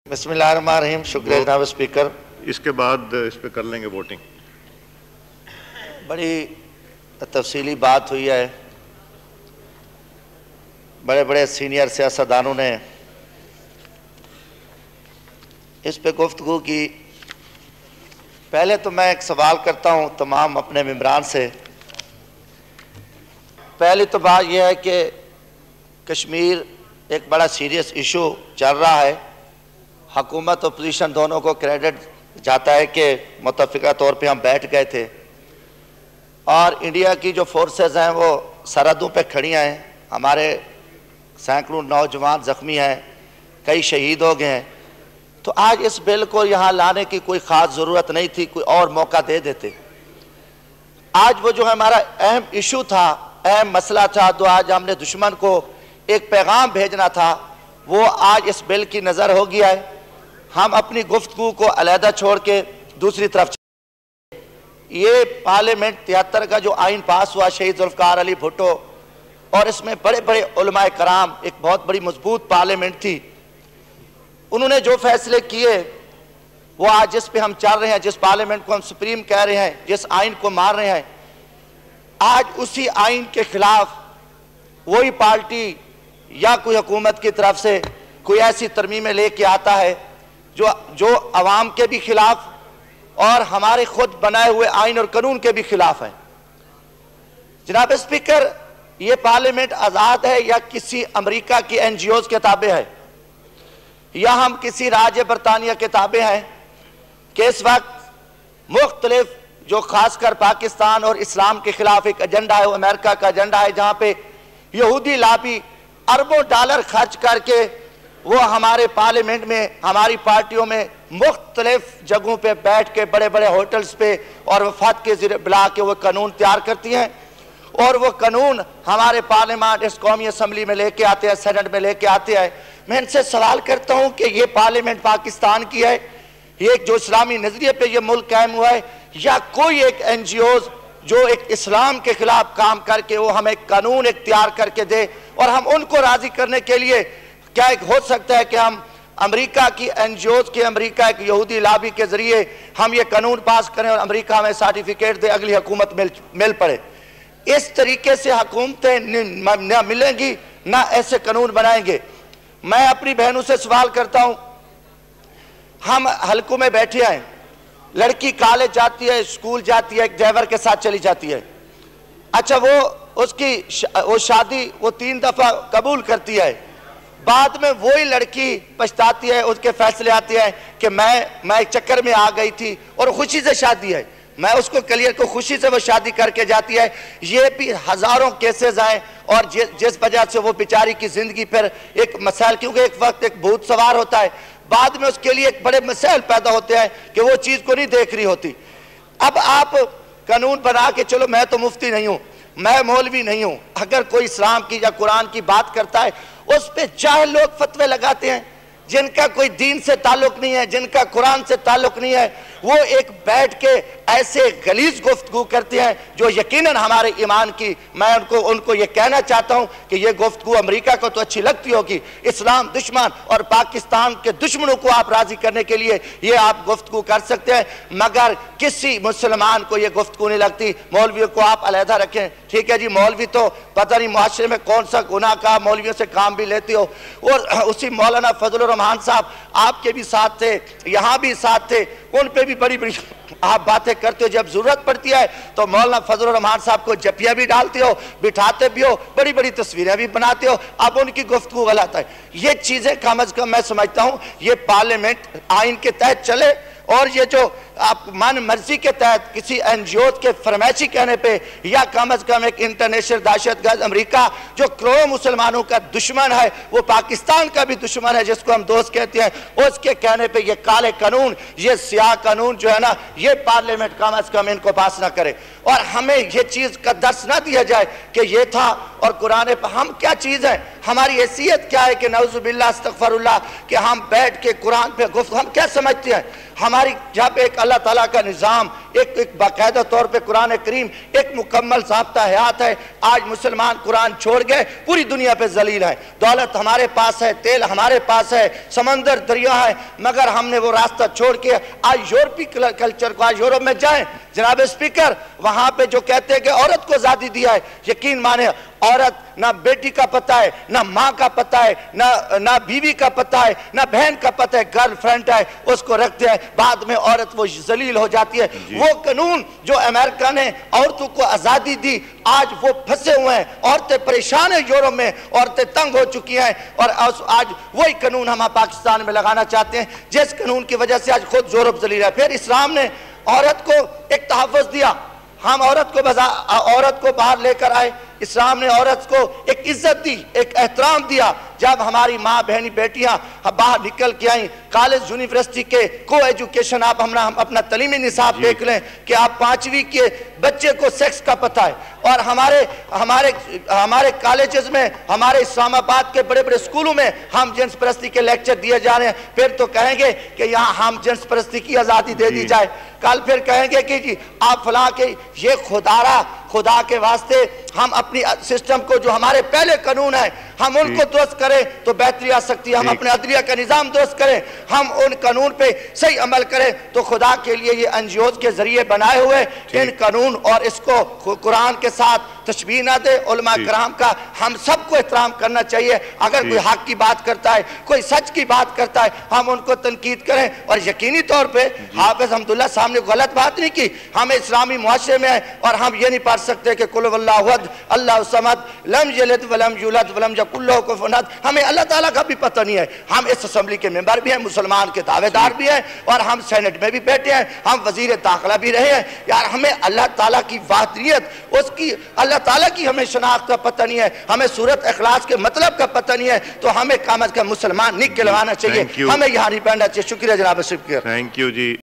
बिस्मिल्लाहिर्रहमानिर्रहीम। शुक्रिया जनाब स्पीकर। इसके बाद इस पे कर लेंगे वोटिंग। बड़ी तफसीली बात हुई है, बड़े बड़े सीनियर सियासतदानों ने इस पे गुफ्तगू की। पहले तो मैं एक सवाल करता हूँ तमाम अपने मेंबरान से। पहली तो बात यह है कि कश्मीर एक बड़ा सीरियस इशू चल रहा है। हुकूमत अपोजिशन दोनों को क्रेडिट जाता है कि मुत्तफ़िका तौर पे हम बैठ गए थे, और इंडिया की जो फोर्सेस हैं वो सरहदों पे खड़ी हैं। हमारे सैकड़ों नौजवान ज़ख्मी हैं, कई शहीद हो गए हैं। तो आज इस बिल को यहाँ लाने की कोई ख़ास ज़रूरत नहीं थी, कोई और मौका दे देते। आज वो जो हमारा अहम इशू था, अहम मसला था, तो आज हमने दुश्मन को एक पैगाम भेजना था, वो आज इस बिल की नज़र हो गया है। हम अपनी गुफ्तगू को अलहदा छोड़ के दूसरी तरफ, ये पार्लियामेंट 73 का जो आइन पास हुआ शहीद जुल्फ़िकार अली भुट्टो, और इसमें बड़े बड़े उलमाए कराम, एक बहुत बड़ी मजबूत पार्लियामेंट थी। उन्होंने जो फैसले किए वो आज जिस पे हम चल रहे हैं, जिस पार्लियामेंट को हम सुप्रीम कह रहे हैं, जिस आइन को मार रहे हैं, आज उसी आइन के खिलाफ वही पार्टी या कोई हुकूमत की तरफ से कोई ऐसी तरमीमें लेके आता है जो अवाम के भी खिलाफ और हमारे खुद बनाए हुए आइन और कानून के भी खिलाफ है। जनाब स्पीकर, ये पार्लियामेंट आज़ाद है या किसी अमेरिका की NGOs के ताबे है, या हम किसी राज्य बरतानिया के ताबे हैं कि इस वक्त मुख्तलिफ जो खासकर पाकिस्तान और इस्लाम के खिलाफ एक एजेंडा है, वो अमेरिका का एजेंडा है, जहाँ पे यहूदी लाबी अरबों डॉलर खर्च करके वो हमारे पार्लियामेंट में, हमारी पार्टियों में मुख्तलिफ जगहों पे बैठ के बड़े बड़े होटल्स पे और वफात के ज़रिए बुला के वो कानून तैयार करती हैं, और वो कानून हमारे पार्लियामेंट इस कौमी असम्बली में लेके आते हैं, सेनेट में लेके आते हैं। मैं इनसे सवाल करता हूँ कि ये पार्लियामेंट पाकिस्तान की है, ये जो इस्लामी नज़रिए पे ये मुल्क कायम हुआ है, या कोई एक NGOs जो एक इस्लाम के खिलाफ काम करके वो हमें कानून एक तैयार करके दे, और हम उनको राज़ी करने के लिए क्या एक हो सकता है कि हम अमेरिका की NGOs के, अमेरिका एक यहूदी लाबी के ज़रिए हम ये कानून पास करें और अमेरिका हमें सर्टिफिकेट दे, अगली हुकूमत मिल पड़े। इस तरीके से हुकूमतें न मिलेंगी, ना ऐसे कानून बनाएंगे। मैं अपनी बहनों से सवाल करता हूँ, हम हलकों में बैठे हैं, लड़की कॉलेज जाती है, स्कूल जाती है, एक ड्राइवर के साथ चली जाती है। अच्छा, वो शादी वो 3 दफ़ा कबूल करती है, बाद में वही लड़की पछताती है, उसके फैसले आते हैं कि मैं एक चक्कर में आ गई थी, और खुशी से शादी है, मैं उसको क्लियर को खुशी से वो शादी करके जाती है। ये भी हज़ारों केसेस आए, और जिस वजह से वो बेचारी की ज़िंदगी पर एक मसाइल, क्योंकि एक वक्त एक भूत सवार होता है, बाद में उसके लिए एक बड़े मसाइल पैदा होते हैं कि वो चीज़ को नहीं देख रही होती। अब आप कानून बना के, चलो मैं तो मुफ्ती नहीं हूँ, मैं मौलवी नहीं हूँ, अगर कोई इस्लाम की या कुरान की बात करता है उस पर जाहिल लोग फतवे लगाते हैं, जिनका कोई दीन से ताल्लुक नहीं है, जिनका कुरान से ताल्लुक नहीं है, वो एक बैठ के ऐसे गलीज गुफ्तगू करते हैं जो यकीनन हमारे ईमान की, मैं उनको ये कहना चाहता हूँ कि ये गुफ्तगू अमेरिका को तो अच्छी लगती होगी, इस्लाम दुश्मन और पाकिस्तान के दुश्मनों को आप राजी करने के लिए ये आप गुफ्तगू कर सकते हैं, मगर किसी मुसलमान को ये गुफ्तगू नहीं लगती। मौलवियों को आप अलहदा रखें, ठीक है जी, मौलवी तो पता नहीं माशरे में कौन सा गुनाह का मौलवियों से काम भी लेते हो, और उसी मौलाना फजल रहमान साहब आपके भी साथ थे, यहाँ भी साथ थे, उन पे भी बड़ी बड़ी आप बातें करते हो। जब जरूरत पड़ती है तो मौलाना फजल रहमान साहब को जपिया भी डालते हो, बिठाते भी हो, बड़ी बड़ी तस्वीरें भी बनाते हो, अब उनकी गुफ्तगू गलत है। ये चीजें कम अज कम मैं समझता हूँ ये पार्लियामेंट आइन के तहत चले, और ये जो आप मन मर्जी के तहत किसी NGOs के फरमाइशी कहने पे, या कम अज कम एक इंटरनेशनल दहशतगर्द अमेरिका जो करोड़ों मुसलमानों का दुश्मन है, वो पाकिस्तान का भी दुश्मन है जिसको हम दोस्त कहते हैं, उसके कहने पे ये काले कानून, ये स्याह कानून जो है ना, ये पार्लियामेंट कम अज कम इनको पास ना करे, और हमें ये चीज का दर्स ना दिया जाए कि ये था और कुरान पर हम क्या चीज है, हमारी हैसियत क्या है कि नऊजुबिल्लाह अस्तगफिरुल्लाह कि हम बैठ के कुरान पे गुफ्त, हम क्या समझते हैं, हमारी जहाँ पे एक अल्लाह ताला का निज़ाम, एक बाकायदा तौर पे कुरान करीम एक मुकम्मल साब्ता हयात है। आज मुसलमान कुरान छोड़ गए, पूरी दुनिया पे जलील है। दौलत हमारे पास है, तेल हमारे पास है, समंदर दरिया है, मगर हमने वो रास्ता छोड़ के आज यूरोपीय कल्चर को, आज यूरोप में जाएं जनाब स्पीकर, वहां पे जो कहते हैं कि औरत को आजादी दिया है, यकीन माने औरत ना बेटी का पता है, ना माँ का पता है, ना बीवी का पता है, ना बहन का पता है, गर्लफ्रेंड है उसको रखते हैं, बाद में औरत वो जलील हो जाती है। वो कानून जो अमेरिका ने औरतों को आजादी दी, आज वो फंसे हुए हैं, औरतें परेशान है, यूरोप में औरतें तंग हो चुकी हैं, और आज वही कानून हम पाकिस्तान में लगाना चाहते हैं, जिस कानून की वजह से आज खुद यूरोप जलील है। फिर इस्लाम ने औरत को एक तहफ़्फ़ुज़ दिया, हम औरत को बाहर लेकर आए, इस्लाम ने औरत को एक इज्जत दी, एक एहतराम दिया। जब हमारी माँ बहनी बेटियां बाहर निकल के आई, कॉलेज यूनिवर्सिटी के को एजुकेशन, आप हम अपना तलीमी निसाब देख लें कि आप 5वीं के बच्चे को सेक्स का पता है, और हमारे कॉलेजेस में, हमारे इस्लामाबाद के बड़े बड़े स्कूलों में हम जिन्स परस्ती के लेक्चर दिए जा रहे हैं। फिर तो कहेंगे कि यहाँ हम जिन्स परस्ती की आज़ादी दे दी जाए, कल फिर कहेंगे कि जी आप फला के ये खुदा के वास्ते हम अपनी सिस्टम को, जो हमारे पहले कानून है, हम उनको दुरुस्त करें तो बेहतरी आ सकती है। हम अपने अदलिया का निज़ाम दुरुस्त करें, हम उन कानून पे सही अमल करें, तो खुदा के लिए ये एनजीओ के जरिए बनाए हुए इन कानून और इसको कुरान के साथ तशबीह ना दे। उलमा कराम का हम सबको एहतराम करना चाहिए। अगर कोई हक की बात करता है, कोई सच की बात करता है, हम उनको तनकीद करें। और यकीनी तौर पर हाफिज अब्दुल्ला साहब ने गलत बात नहीं की, हमें इस्लामी मुआशरे में है और हम ये नहीं पढ़ सकते कि कुल वल्लाहु अहद अल्लाहु समद लम यलिद वलम यूलद वलम यकुल लहू कुफुवन अहद। हमें अल्लाह ताला का भी पता नहीं है। हम इस असेंबली के मेंबर भी हैं, मुसलमान के दावेदार भी हैं, और हम सेनेट में भी बैठे हैं, हम वजीर दाखिला भी रहे हैं। यार हमें अल्लाह ताला की वाहदनियत, उसकी अल्लाह ताला की हमें शनाख्त का पता नहीं है, हमें सूरत इखलास के मतलब का पता नहीं है, तो हमें कम अज कम मुसलमान नहीं कहलाना चाहिए, हमें यहाँ नहीं पढ़ना चाहिए। शुक्रिया जनाब स्पीकर। Thank you ji.